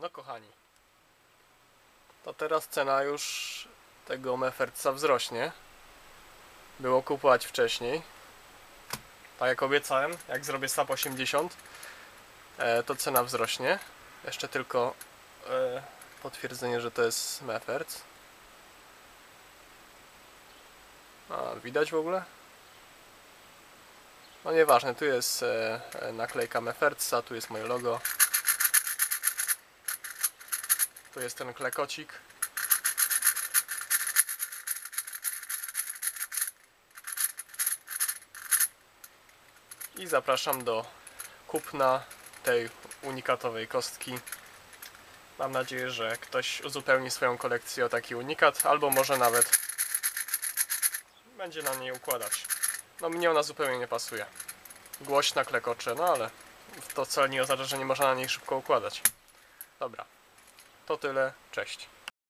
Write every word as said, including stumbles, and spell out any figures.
No kochani, to teraz cena już tego Meffertsa wzrośnie. Było kupować wcześniej. Tak jak obiecałem, jak zrobię S A P osiemdziesiąt, to cena wzrośnie. Jeszcze tylko potwierdzenie, że to jest Mefferts. A, widać w ogóle? No nieważne, tu jest naklejka Meffertsa, tu jest moje logo. Tu jest ten klekocik. I zapraszam do kupna tej unikatowej kostki. Mam nadzieję, że ktoś uzupełni swoją kolekcję o taki unikat, albo może nawet będzie na niej układać. No mnie ona zupełnie nie pasuje. Głośna, klekocze, no ale to wcale nie oznacza, że nie można na niej szybko układać. Dobra, to tyle, cześć.